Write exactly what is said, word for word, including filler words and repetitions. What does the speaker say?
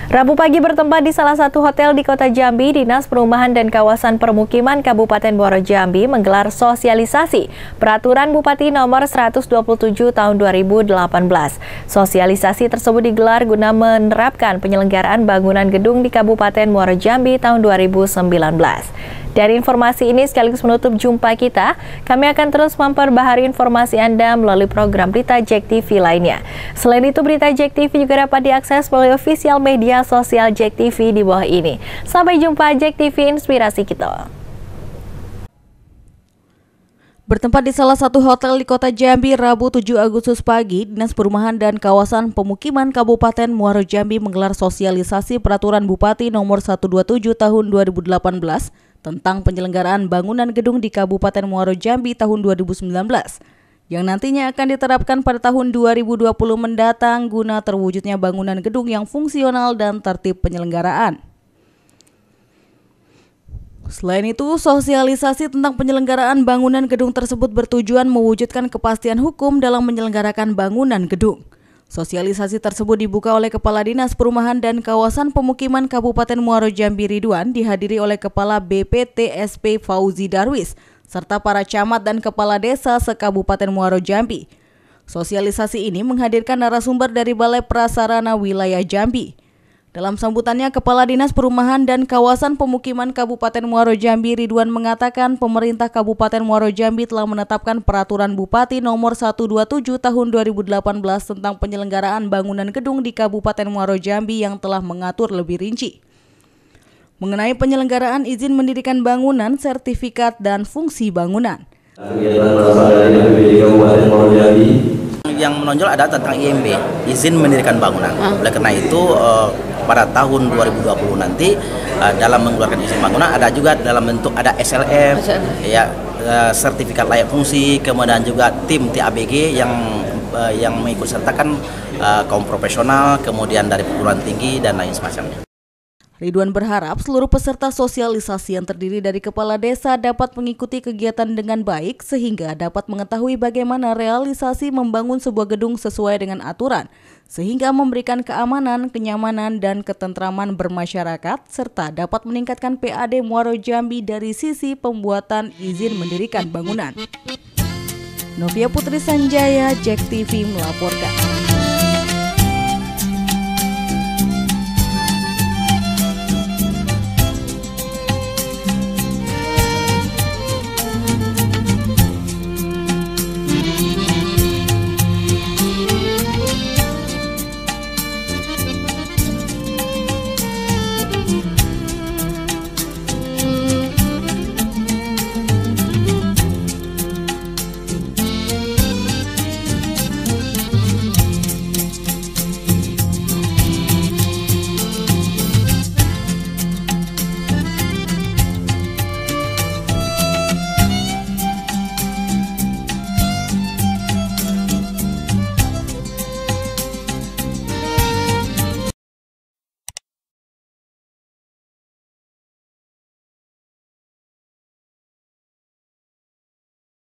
Rabu pagi bertempat di salah satu hotel di Kota Jambi, Dinas Perumahan dan Kawasan Permukiman Kabupaten Muaro Jambi menggelar sosialisasi Peraturan Bupati Nomor seratus dua puluh tujuh Tahun dua ribu delapan belas. Sosialisasi tersebut digelar guna menerapkan penyelenggaraan bangunan gedung di Kabupaten Muaro Jambi tahun dua ribu sembilan belas. Dari informasi ini sekaligus menutup jumpa kita, kami akan terus memperbaharui informasi Anda melalui program Berita Jack T V lainnya. Selain itu, Berita Jack T V juga dapat diakses melalui official media sosial Jack T V di bawah ini. Sampai jumpa Jack T V, inspirasi kita. Bertempat di salah satu hotel di Kota Jambi, Rabu tujuh Agustus pagi, Dinas Perumahan dan Kawasan Pemukiman Kabupaten Muaro Jambi menggelar sosialisasi Peraturan Bupati Nomor seratus dua puluh tujuh Tahun dua ribu delapan belas tentang penyelenggaraan bangunan gedung di Kabupaten Muaro Jambi tahun dua ribu sembilan belas, yang nantinya akan diterapkan pada tahun dua ribu dua puluh mendatang guna terwujudnya bangunan gedung yang fungsional dan tertib penyelenggaraan. Selain itu, sosialisasi tentang penyelenggaraan bangunan gedung tersebut bertujuan mewujudkan kepastian hukum dalam menyelenggarakan bangunan gedung. Sosialisasi tersebut dibuka oleh Kepala Dinas Perumahan dan Kawasan Pemukiman Kabupaten Muaro Jambi Ridwan, dihadiri oleh Kepala B P T S P Fauzi Darwis, serta para camat dan kepala desa se-Kabupaten Muaro Jambi. Sosialisasi ini menghadirkan narasumber dari Balai Prasarana Wilayah Jambi. Dalam sambutannya, Kepala Dinas Perumahan dan Kawasan Pemukiman Kabupaten Muaro Jambi Ridwan mengatakan pemerintah Kabupaten Muaro Jambi telah menetapkan Peraturan Bupati Nomor seratus dua puluh tujuh Tahun dua ribu delapan belas tentang penyelenggaraan bangunan gedung di Kabupaten Muaro Jambi yang telah mengatur lebih rinci mengenai penyelenggaraan izin mendirikan bangunan, sertifikat, dan fungsi bangunan. Yang menonjol ada tentang I M B, izin mendirikan bangunan. Oleh karena itu, uh, pada tahun dua ribu dua puluh nanti uh, dalam mengeluarkan izin bangunan ada juga dalam bentuk ada S L F, ya uh, sertifikat layak fungsi, kemudian juga tim T A B G yang uh, yang mengikut sertakan uh, kaum profesional, kemudian dari perguruan tinggi dan lain semacamnya. Ridwan berharap seluruh peserta sosialisasi yang terdiri dari kepala desa dapat mengikuti kegiatan dengan baik sehingga dapat mengetahui bagaimana realisasi membangun sebuah gedung sesuai dengan aturan, sehingga memberikan keamanan, kenyamanan, dan ketentraman bermasyarakat, serta dapat meningkatkan P A D Muaro Jambi dari sisi pembuatan izin mendirikan bangunan. Novia Putri Sanjaya, Jack T V melaporkan.